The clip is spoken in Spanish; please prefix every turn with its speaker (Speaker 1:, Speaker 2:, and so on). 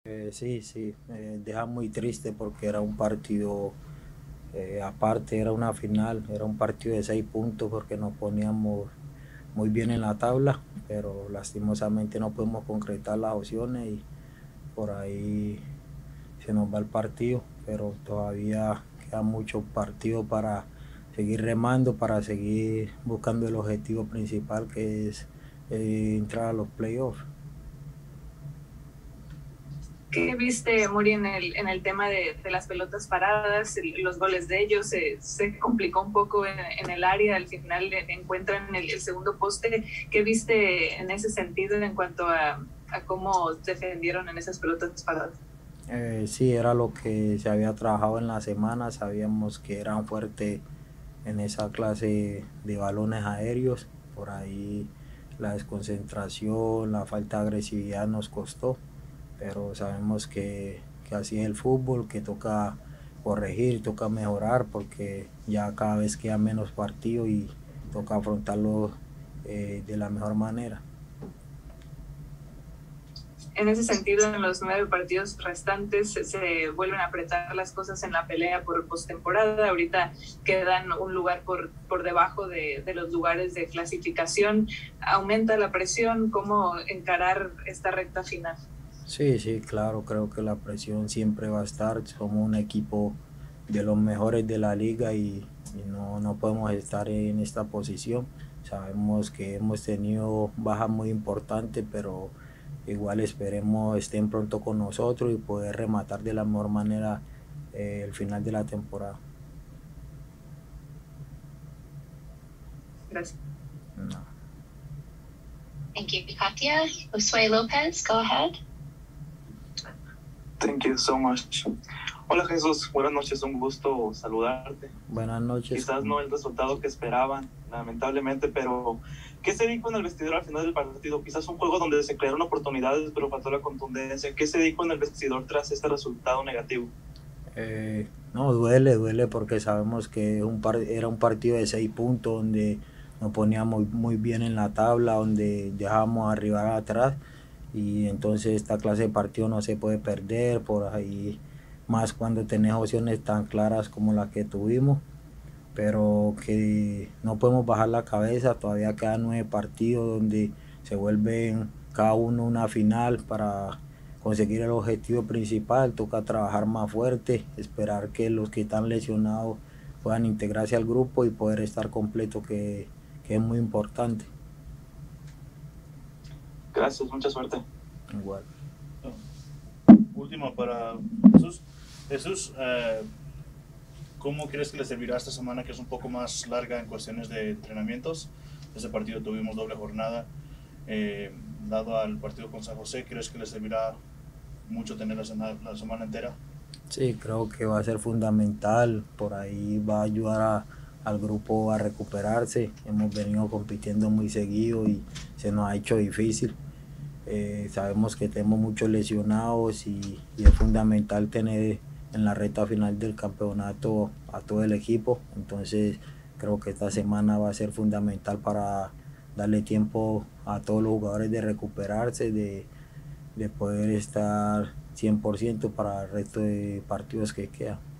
Speaker 1: Sí, sí, deja muy triste porque era un partido, aparte era una final, era un partido de 6 puntos porque nos poníamos muy bien en la tabla, pero lastimosamente no podemos concretar las opciones y por ahí se nos va el partido, pero todavía queda mucho partido para seguir remando, para seguir buscando el objetivo principal que es entrar a los playoffs.
Speaker 2: ¿Qué viste, Muri, en el tema de las pelotas paradas, los goles de ellos? Se complicó un poco en el área, al final encuentran el segundo poste. ¿Qué viste en ese sentido en cuanto a cómo defendieron en esas pelotas paradas?
Speaker 1: Sí, era lo que se había trabajado en la semana, sabíamos que eran fuertes en esa clase de balones aéreos, por ahí la desconcentración, la falta de agresividad nos costó, pero sabemos que así es el fútbol, que toca corregir, toca mejorar, porque ya cada vez queda menos partido y toca afrontarlo de la mejor manera.
Speaker 2: En ese sentido, en los 9 partidos restantes se vuelven a apretar las cosas en la pelea por postemporada. Ahorita quedan un lugar por debajo de los lugares de clasificación. Aumenta la presión. ¿Cómo encarar esta recta final?
Speaker 1: Sí, sí, claro, creo que la presión siempre va a estar. Somos un equipo de los mejores de la liga y no podemos estar en esta posición. Sabemos que hemos tenido bajas muy importantes, pero igual esperemos estén pronto con nosotros y poder rematar de la mejor manera el final de la temporada.
Speaker 2: Gracias.
Speaker 1: No.
Speaker 3: Thank you, Katia. Josué Lopez, go ahead.
Speaker 4: Thank you so much. Hola Jesús, buenas noches, un gusto saludarte.
Speaker 1: Buenas noches.
Speaker 4: Quizás no el resultado que esperaban, lamentablemente, pero ¿qué se dijo en el vestidor al final del partido? Quizás un juego donde se crearon oportunidades, pero faltó la contundencia. ¿Qué se dijo en el vestidor tras este resultado negativo?
Speaker 1: No, duele porque sabemos que era un partido de 6 puntos donde nos poníamos muy bien en la tabla, donde dejábamos arribar atrás y entonces esta clase de partido no se puede perder por ahí, más cuando tenés opciones tan claras como las que tuvimos, pero que no podemos bajar la cabeza, todavía quedan 9 partidos donde se vuelven cada uno una final para conseguir el objetivo principal. Toca trabajar más fuerte, esperar que los que están lesionados puedan integrarse al grupo y poder estar completo, que es muy importante.
Speaker 4: Gracias, mucha suerte.
Speaker 1: Igual.
Speaker 5: Última para Jesús. Jesús, ¿cómo crees que les servirá esta semana, que es un poco más larga en cuestiones de entrenamientos? Este partido tuvimos doble jornada. Dado al partido con San José, ¿crees que les servirá mucho tener la semana entera?
Speaker 1: Sí, creo que va a ser fundamental, por ahí va a ayudar al grupo a recuperarse. Hemos venido compitiendo muy seguido y se nos ha hecho difícil. Sabemos que tenemos muchos lesionados y es fundamental tener en la recta final del campeonato a todo el equipo. Entonces creo que esta semana va a ser fundamental para darle tiempo a todos los jugadores de recuperarse, de poder estar 100% para el resto de partidos que quedan.